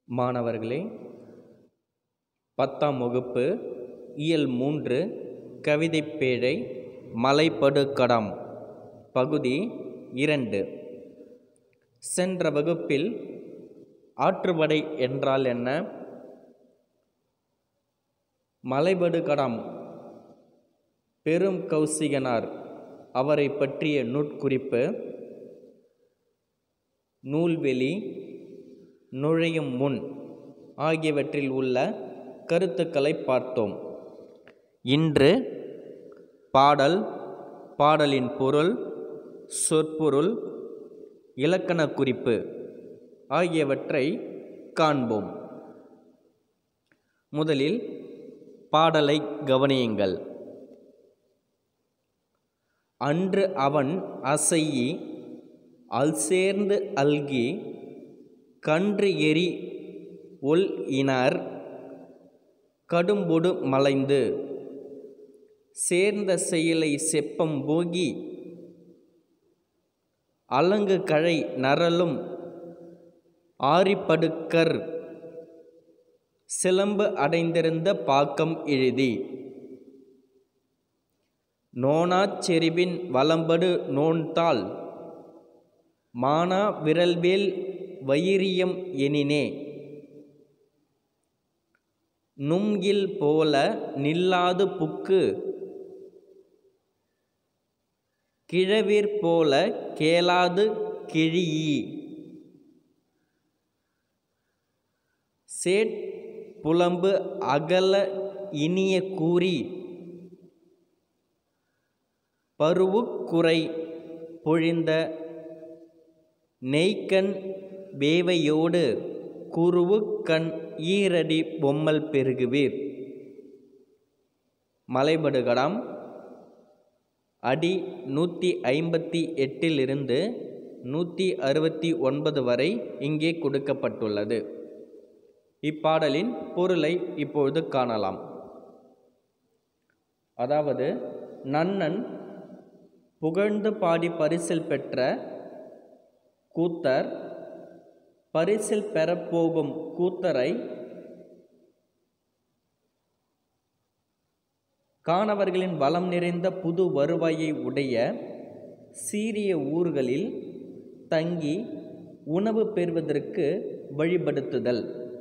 மாணவர்களே, 10ஆம் வகுப்பு இயல் 3 கவிதைப்பேழை மலைபடுகடாம் பகுதி 2. சென்ற வகுப்பில் ஆற்றுப்படை என்றால் என்ன, மலைபடுகடாம் பெரும் கௌசிகனார் அவரை பற்றிய நூற்குறிப்பு, நூல்வெளி, நுழையும் முன் ஆகியவற்றில் உள்ள கருத்துக்களை பார்த்தோம். இன்று பாடல், பாடலின் பொருள், சொற்பொருள், இலக்கண குறிப்பு ஆகியவற்றை காண்போம். முதலில் பாடலை கவனியுங்கள். அன்று அவன் அசையி அல்சேர்ந்து அல்கி கன்று எரி ஒல் இனார் கடும்பொடு மலைந்து சேர்ந்த செயலை செப்பம் போகி அலங்கு கழை நரலும் ஆரிப்படுக்கர் சிலம்பு அடைந்திருந்த பாக்கம் எழுதி நோனாச் செறிவின் வலம்படு நோன்தாள் மானா விரல்வேல் வயிரியம் எனினே நும்கில் போல நில்லாது புக்கு கிழவிற் போல கேளாது கிழியி சேட் புலம்பு அகல இனிய கூறி பருவுக்குறை பொழிந்த நெய்க்கண் வேவையோடு குருவுக்கண் ஈரடி பொம்மல் பெருகுவீர். மலைபடுகடாம் அடி 158 169 வரை இங்கே கொடுக்கப்பட்டுள்ளது. இப்பாடலின் பொருளை இப்பொழுது காணலாம். அதாவது, நன்னன் புகழ்ந்து பாடி பரிசில் பெற்ற கூத்தர் பரிசில் பெறப்போகும் கூத்தரை காணவர்களின் வளம் நிறைந்த புது வருவாயை உடைய சீரிய ஊர்களில் தங்கி உணவு பெறுவதற்கு வழிபடுத்துதல்.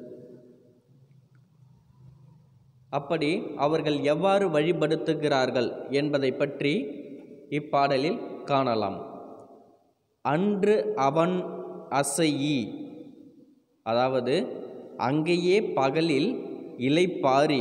அப்படி அவர்கள் எவ்வாறு வழிபடுத்துகிறார்கள் என்பதை பற்றி இப்பாடலில் காணலாம். அன்று அவன் அசையி, அதாவது அங்கேயே பகலில் இலைப்பாரி,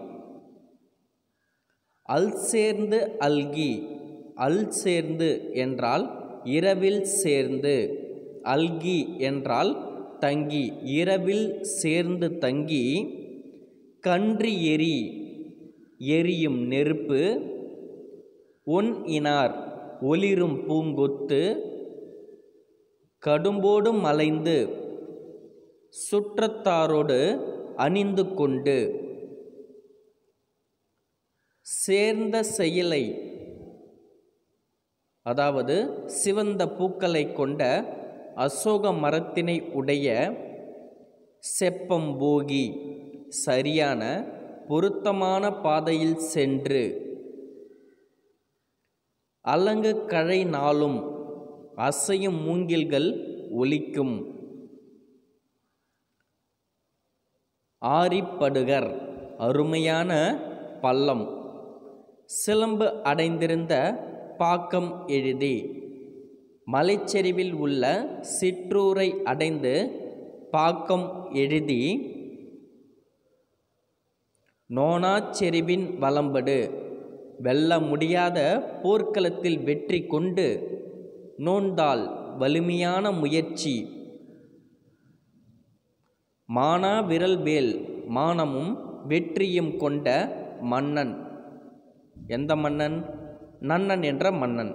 அல் சேர்ந்து அல்கி, அல் சேர்ந்து என்றால் இரவில் சேர்ந்து, அல்கி என்றால் தங்கி, இரவில் சேர்ந்து தங்கி, கன்று எரி எரியும் நெருப்பு, ஒன் இனார் ஒளிரும் பூங்கொத்து, கடும்போடு மலைந்து சுற்றத்தாரோடு அணிந்து கொண்டு சேர்ந்த செயலை, அதாவது சிவந்த பூக்களை கொண்ட அசோக மரத்தினை உடைய செப்பம் போகி சரியான பொருத்தமான பாதையில் சென்று அலங்கு கழை நாளும் அசையும் மூங்கில்கள் ஒலிக்கும் ஆரிப்படுகர் அருமையான பள்ளம் சிலம்பு அடைந்திருந்த பாக்கம் எழுதி மலைச்சரிவில் உள்ள சிற்றூரை அடைந்து பாக்கம் எழுதி நோனாச் செறிவின் வலம்படு வெல்ல முடியாத போர்க்களத்தில் வெற்றி கொண்டு நோன்தாள் வலிமையான முயற்சி மானா விரல்வேல் மானமும் வெற்றியும் கொண்ட மன்னன். எந்த மன்னன்? நன்னன் என்ற மன்னன்.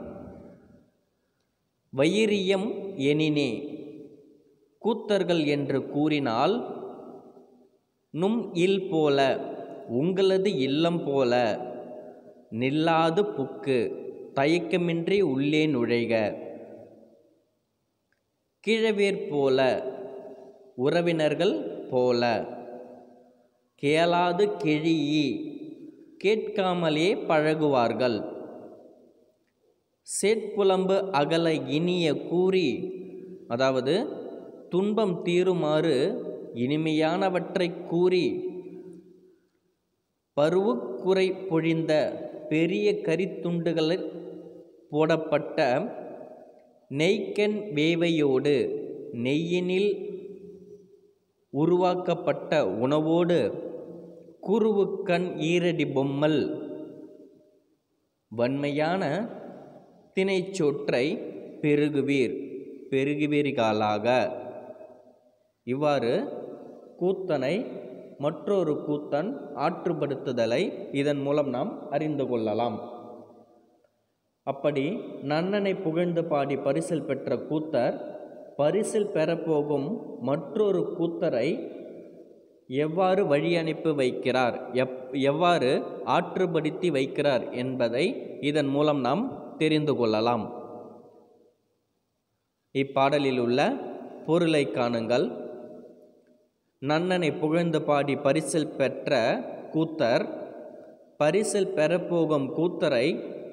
வயிரியம் எனினே கூத்தர்கள் என்று கூறினால், நும் இல் போல உங்களது இல்லம் போல, நில்லாது புக்கு தயக்கமின்றி உள்ளே நுழைக, கிழவேற் போல உறவினர்கள் போல. கேளாது கெழீஇ, கேட்காமலே பழகுவார்கள். சேட்புலம்பு அகல இனிய கூறி, அதாவது துன்பம் தீருமாறு இனிமையானவற்றை கூறி, பருவுக்குறை பொழிந்த பெரிய கரித்துண்டுகளில் போடப்பட்ட நெய்க்கண் வேவையோடு நெய்யினில் உருவாக்கப்பட்ட உணவோடு குருவுக்கண் ஈரடி பொம்மல் வன்மையான தினைச்சோற்றை பெருகுவீர்களாக. இவ்வாறு கூத்தனை மற்றொரு கூத்தன் ஆற்றுப்படுத்துதலை இதன் மூலம் நாம் அறிந்து கொள்ளலாம். அப்படி நன்னனை புகழ்ந்து பாடி பரிசில் பெற்ற கூத்தர் பரிசில் பெறப்போகும் மற்றொரு கூத்தரை எவ்வாறு வழி அனுப்பி வைக்கிறார், எவ்வாறு ஆற்றுப்படுத்தி வைக்கிறார் என்பதை இதன் மூலம் நாம் தெரிந்து கொள்ளலாம். இப்பாடலில் உள்ள பொருளை காணுங்கள். நன்னனை புகழ்ந்து பாடி பரிசில் பெற்ற கூத்தர் பரிசில் பெறப்போகும் கூத்தரை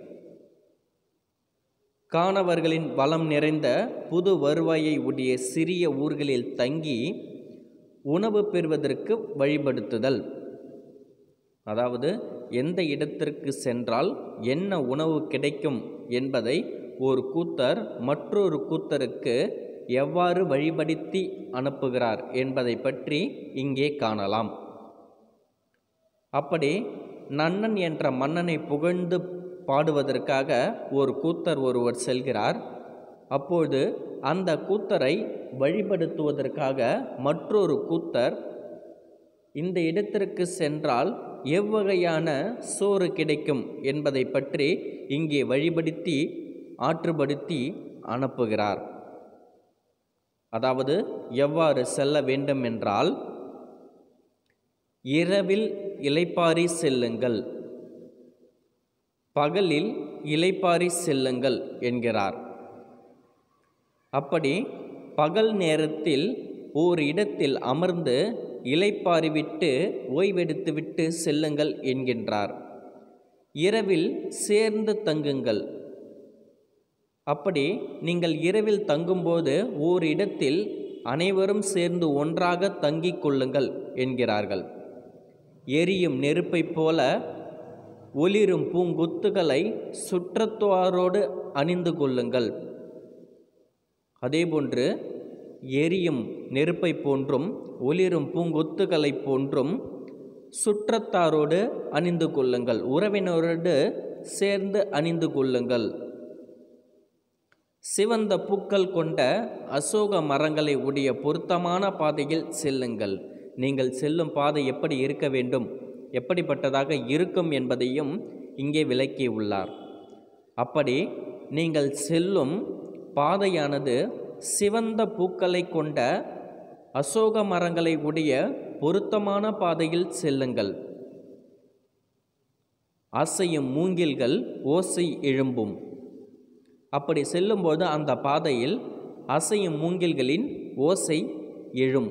காணவர்களின் வளம் நிறைந்த புது வருவாயை உடைய சிறிய ஊர்களில் தங்கி உணவு பெறுவதற்கு வழிபடுத்துதல். அதாவது எந்த இடத்திற்கு சென்றால் என்ன உணவு கிடைக்கும் என்பதை ஒரு கூத்தர் மற்றொரு கூத்தருக்கு எவ்வாறு வழிபடுத்தி அனுப்புகிறார் என்பதை பற்றி இங்கே காணலாம். அப்படி நன்னன் என்ற மன்னனை புகழ்ந்து பாடுவதற்காக ஒரு கூத்தர் ஒருவர் செல்கிறார். அப்போது அந்த கூத்தரை வழிபடுத்துவதற்காக மற்றொரு கூத்தர் இந்த இடத்திற்கு சென்றால் எவ்வகையான சோறு கிடைக்கும் என்பதை பற்றி இங்கே வழிபடுத்தி ஆற்றுப்படுத்தி அனுப்புகிறார். அதாவது எவ்வாறு செல்ல வேண்டும் என்றால், இரவில் இளைப்பாரி செல்லுங்கள், பகலில் இளைப்பாரி செல்லுங்கள் என்கிறார். அப்படி பகல் நேரத்தில் ஓர் இடத்தில் அமர்ந்து இளைப்பாரிவிட்டு ஓய்வெடுத்துவிட்டு செல்லுங்கள் என்கின்றார். இரவில் சேர்ந்து தங்குங்கள். அப்படி நீங்கள் இரவில் தங்கும்போது ஓர் இடத்தில் அனைவரும் சேர்ந்து ஒன்றாக தங்கிக் கொள்ளுங்கள் என்கிறார்கள். எரியும் நெருப்பைப் போல ஒளிரும் பூங்கொத்துகளை சுற்றத்தாரோடு அணிந்து கொள்ளுங்கள். அதேபோன்று எரியும் நெருப்பை போன்றும் ஒளிரும் பூங்கொத்துகளை போன்றும் சுற்றத்தாரோடு அணிந்து கொள்ளுங்கள், உறவினரோடு சேர்ந்து அணிந்து கொள்ளுங்கள். சிவந்த பூக்கள் கொண்ட அசோக மரங்களை உடைய பொருத்தமான பாதையில் செல்லுங்கள். நீங்கள் செல்லும் பாதை எப்படி இருக்க வேண்டும், எப்படிப்பட்டதாக இருக்கும் என்பதையும் இங்கே விளக்கியுள்ளார். அப்படி நீங்கள் செல்லும் பாதையானது சிவந்த பூக்களை கொண்ட அசோக மரங்களை உடைய பொருத்தமான பாதையில் செல்லுங்கள். அசையும் மூங்கில்கள் ஓசை எழும்பும். அப்படி செல்லும்போது அந்த பாதையில் அசையும் மூங்கில்களின் ஓசை எழும்.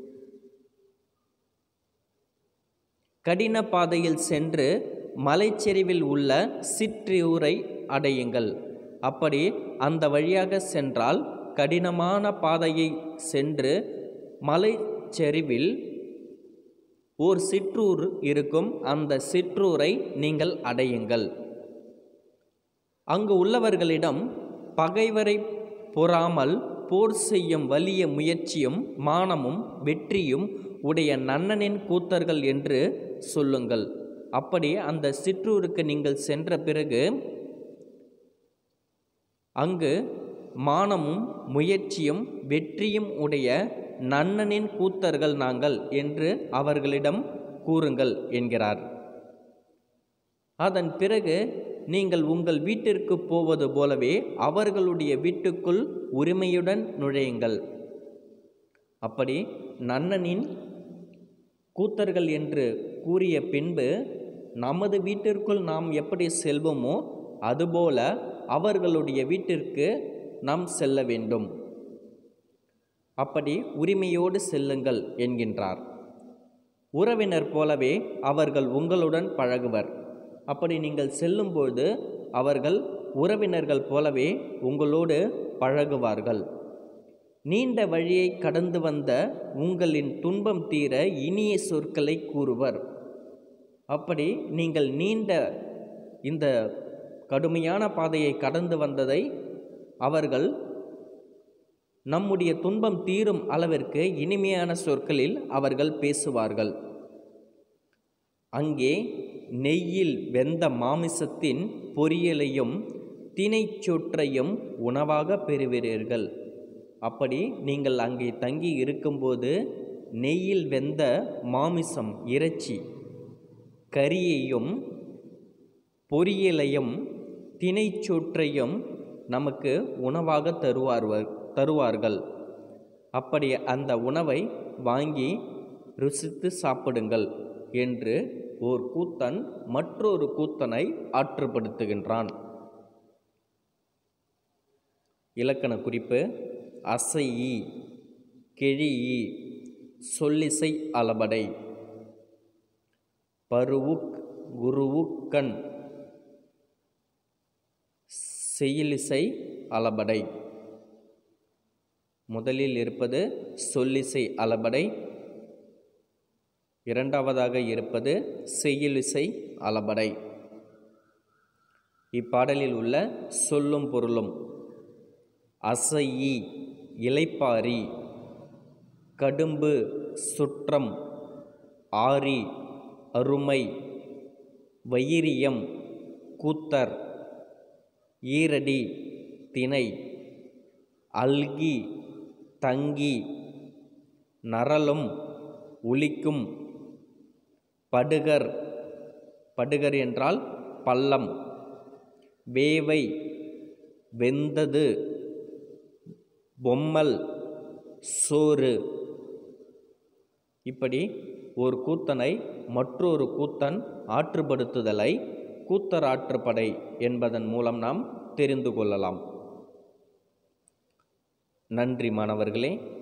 கடின பாதையில் சென்று மலைச்சரிவில் உள்ள சிற்றூரை அடையுங்கள். அப்படி அந்த வழியாக சென்றால் கடினமான பாதையை சென்று மலைச்சரிவில் ஓர் சிற்றூர் இருக்கும். அந்த சிற்றூரை நீங்கள் அடையுங்கள். அங்கு உள்ளவர்களிடம் பகைவரை பொறாமல் போர் செய்யும் வலிய முயற்சியும் மானமும் வெற்றியும் உடைய நன்னனின் கூத்தர்கள் என்று சொல்லுங்கள். அப்படி அந்த சிற்றூருக்கு நீங்கள் சென்ற பிறகு அங்கு மானமும் முயற்சியும் வெற்றியும் உடைய நன்னனின் கூத்தர்கள் நாங்கள் என்று அவர்களிடம் கூறுங்கள் என்கிறார். அதன் பிறகு நீங்கள் உங்கள் வீட்டிற்கு போவது போலவே அவர்களுடைய வீட்டுக்குள் உரிமையுடன் நுழையுங்கள். அப்படி நன்னனின் கூத்தர்கள் என்று கூறிய பின்பு நமது வீட்டிற்குள் நாம் எப்படி செல்வோமோ அதுபோல அவர்களுடைய வீட்டிற்கு நாம் செல்ல வேண்டும். அப்படி உரிமையோடு செல்லுங்கள் என்கின்றார். உறவினர் போலவே அவர்கள் உங்களுடன் பழகுவர். அப்படி நீங்கள் செல்லும்போது அவர்கள் உறவினர்கள் போலவே உங்களோடு பழகுவார்கள். நீண்ட வழியை கடந்து வந்த உங்களின் துன்பம் தீர இனிய சொற்களை கூறுவர். அப்படி நீங்கள் நீண்ட இந்த கடுமையான பாதையை கடந்து வந்ததை அவர்கள் நம்முடைய துன்பம் தீரும் அளவிற்கு இனிமையான சொற்களில் அவர்கள் பேசுவார்கள். அங்கே நெய்யில் வெந்த மாமிசத்தின் பொரியலையும் தினைச்சொற்றையும் உணவாக பெறுவீர்கள். அப்படி நீங்கள் அங்கே தங்கி இருக்கும்போது நெய்யில் வெந்த மாமிசம், இறைச்சி, கறியையும் பொரியலையும் தினைச்சொற்றையும் நமக்கு உணவாக தருவார்கள். அப்படி அந்த உணவை வாங்கி ருசித்து சாப்பிடுங்கள் என்று ஓர் கூத்தன் மற்றொரு கூத்தனை ஆற்றுப்படுத்துகின்றான். இலக்கண குறிப்பு: அசையி, கெழியி, சொல்லிசை அளபடை. பருவுக் குருவுக்கண், செய்யுளிசை அளபடை. முதலில் இருப்பது சொல்லிசை அளபடை, இரண்டாவதாக இருப்பது செய்யுளிசை அளபடை. இப்பாடலில் உள்ள சொல்லும் பொருளும்: அசையி இளைப்பாரி, கடும்பு சுற்றம், ஆரி அருமை, வயிரியம் கூத்தர், ஈரடி திணை, அல்கி தங்கி, நரலும் உளிக்கும், படுகர், படுகர் என்றால் பள்ளம், வேவை வெந்தது, பொம்மல் சோறு. இப்படி ஒரு கூத்தனை மற்றொரு கூத்தன் ஆற்றுப்படுத்துதலை கூத்தர் ஆற்றுப்படை என்பதன் மூலம் நாம் தெரிந்து கொள்ளலாம். நன்றி மாணவர்களே.